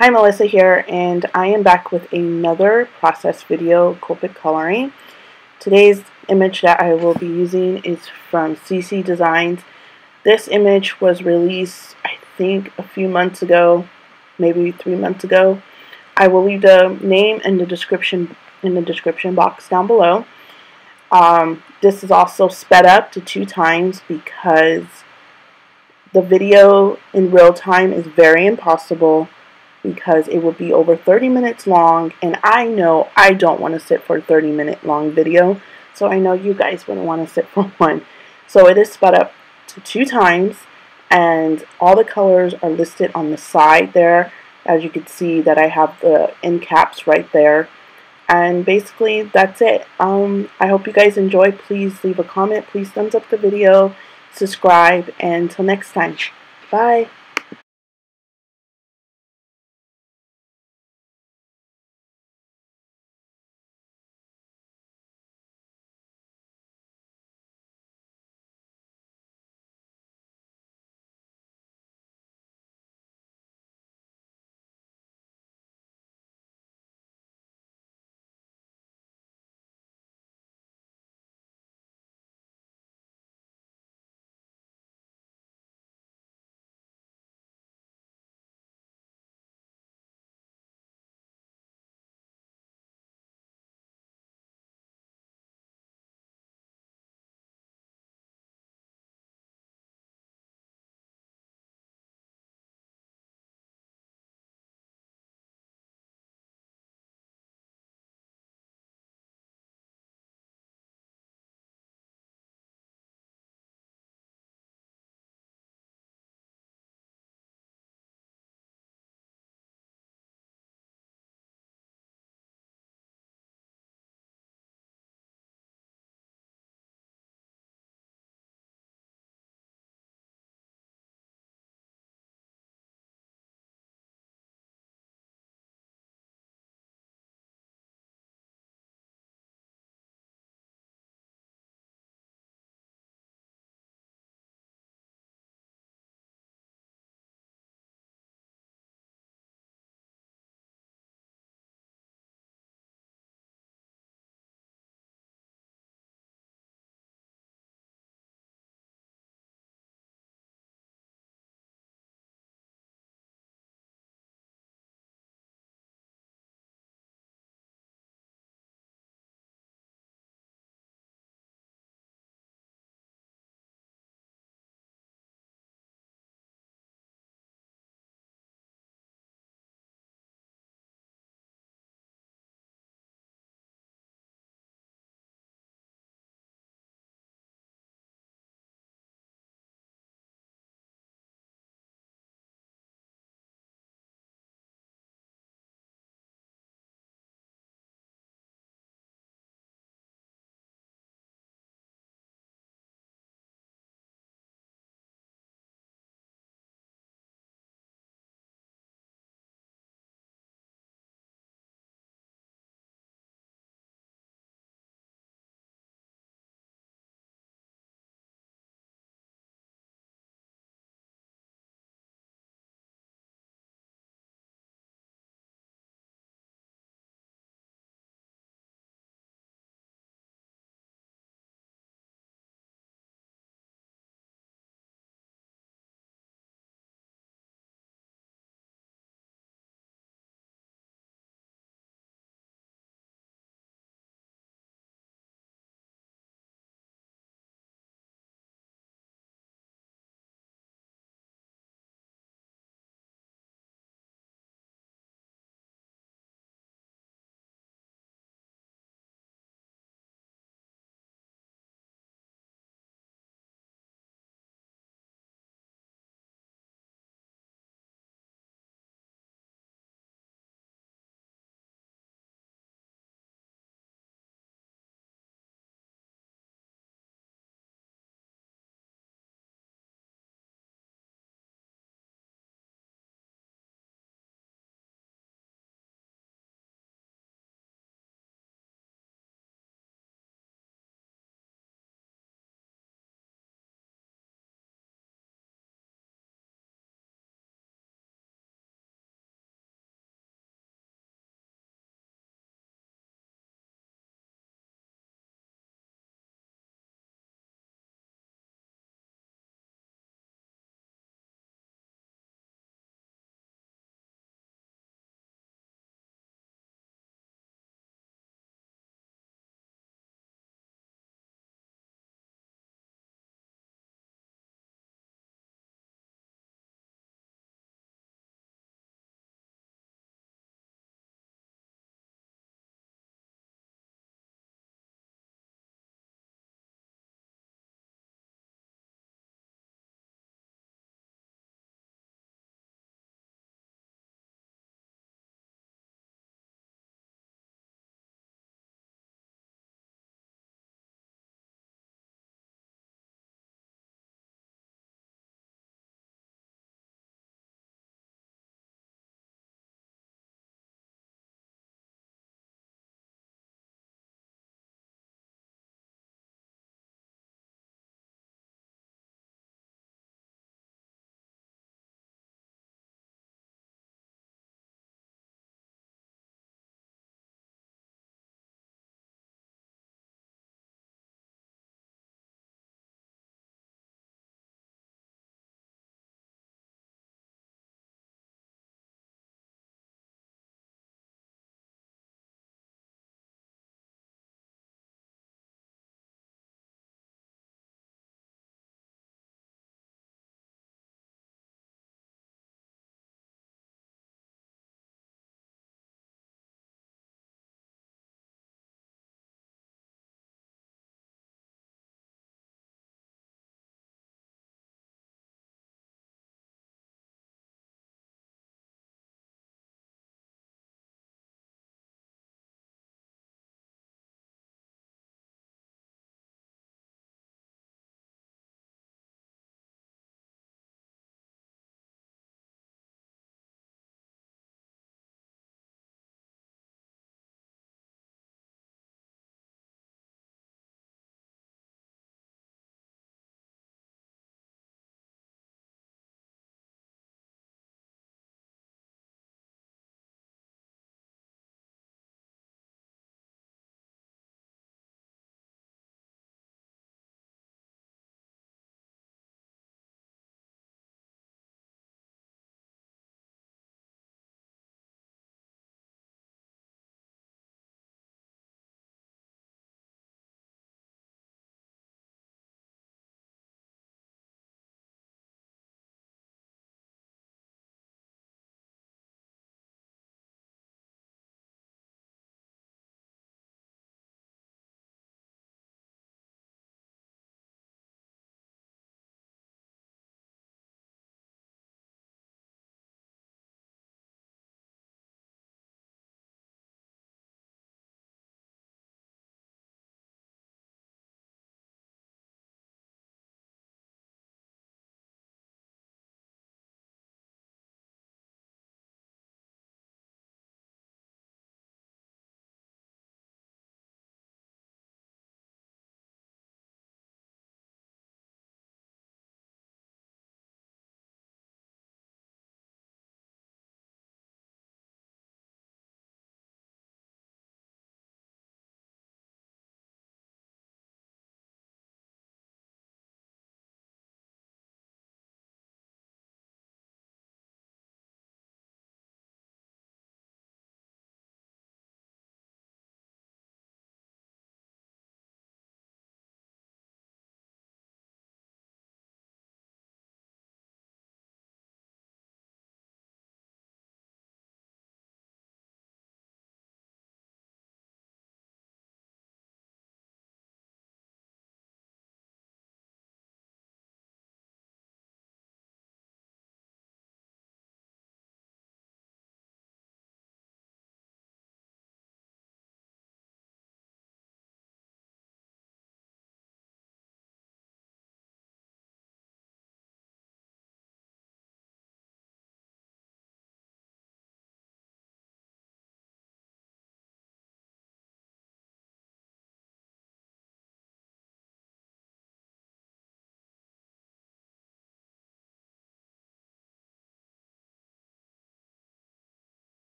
Hi, Melissa here, and I am back with another process video, Copic coloring. Today's image that I will be using is from CC Designs. This image was released, I think, a few months ago, maybe 3 months ago. I will leave the name and the description in the description box down below. This is also sped up to 2 times because the video in real time is very impossible, because it would be over 30 minutes long, and I know I don't want to sit for a 30-minute long video, so I know you guys wouldn't want to sit for one. So it is sped up to 2 times, and all the colors are listed on the side there. As you can see that I have the end caps right there. And basically that's it. I hope you guys enjoy. Please leave a comment, please thumbs up the video, subscribe, and until next time, bye.